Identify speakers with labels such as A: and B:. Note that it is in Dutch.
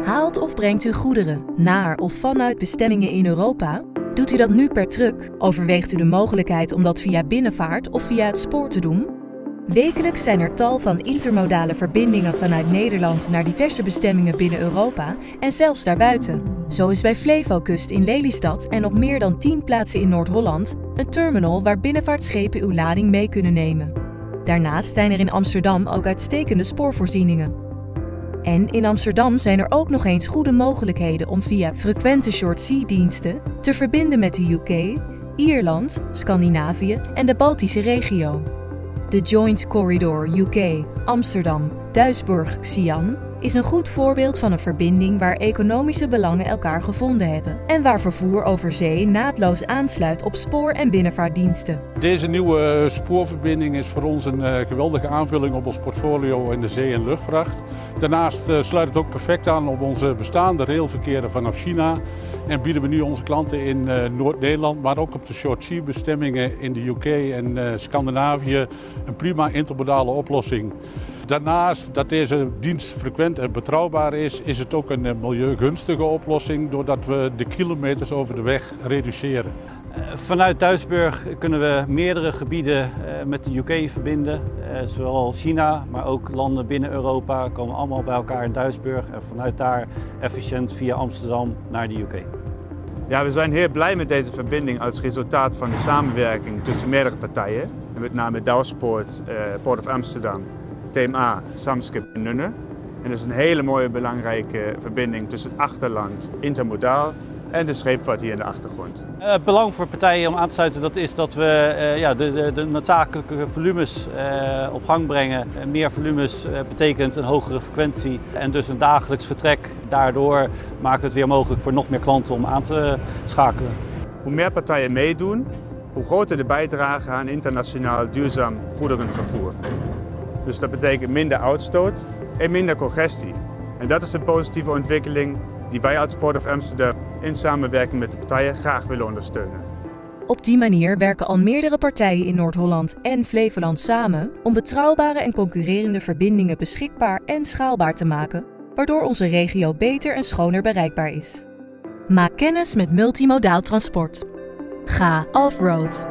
A: Haalt of brengt u goederen naar of vanuit bestemmingen in Europa? Doet u dat nu per truck? Overweegt u de mogelijkheid om dat via binnenvaart of via het spoor te doen? Wekelijks zijn er tal van intermodale verbindingen vanuit Nederland naar diverse bestemmingen binnen Europa en zelfs daarbuiten. Zo is bij Flevocust in Lelystad en op meer dan 10 plaatsen in Noord-Holland een terminal waar binnenvaartschepen uw lading mee kunnen nemen. Daarnaast zijn er in Amsterdam ook uitstekende spoorvoorzieningen. En in Amsterdam zijn er ook nog eens goede mogelijkheden om via frequente short-sea-diensten te verbinden met de UK, Ierland, Scandinavië en de Baltische regio. De Joint Corridor UK, Amsterdam, Duisburg, Xi'an is een goed voorbeeld van een verbinding waar economische belangen elkaar gevonden hebben en waar vervoer over zee naadloos aansluit op spoor- en binnenvaartdiensten.
B: Deze nieuwe spoorverbinding is voor ons een geweldige aanvulling op ons portfolio in de zee- en luchtvracht. Daarnaast sluit het ook perfect aan op onze bestaande railverkeer vanaf China en bieden we nu onze klanten in Noord-Nederland, maar ook op de short-sea bestemmingen in de UK en Scandinavië een prima intermodale oplossing. Daarnaast dat deze dienst frequent en betrouwbaar is het ook een milieugunstige oplossing doordat we de kilometers over de weg reduceren.
C: Vanuit Duisburg kunnen we meerdere gebieden met de UK verbinden. Zowel China, maar ook landen binnen Europa komen allemaal bij elkaar in Duisburg en vanuit daar efficiënt via Amsterdam naar de UK.
D: Ja, we zijn heel blij met deze verbinding als resultaat van de samenwerking tussen meerdere partijen. Met name Douwspoort, Port of Amsterdam, TMA, Samskip en Nunne. En dat is een hele mooie belangrijke verbinding tussen het achterland, intermodaal, en de scheepvaart hier in de achtergrond.
C: Het belang voor partijen om aan te sluiten dat is dat we de noodzakelijke volumes op gang brengen. Meer volumes betekent een hogere frequentie en dus een dagelijks vertrek. Daardoor maken we het weer mogelijk voor nog meer klanten om aan te schakelen.
D: Hoe meer partijen meedoen, hoe groter de bijdrage aan internationaal duurzaam goederenvervoer. Dus dat betekent minder uitstoot en minder congestie. En dat is een positieve ontwikkeling die wij als Port of Amsterdam in samenwerking met de partijen graag willen ondersteunen.
A: Op die manier werken al meerdere partijen in Noord-Holland en Flevoland samen om betrouwbare en concurrerende verbindingen beschikbaar en schaalbaar te maken, waardoor onze regio beter en schoner bereikbaar is. Maak kennis met multimodaal transport. Ga offroad.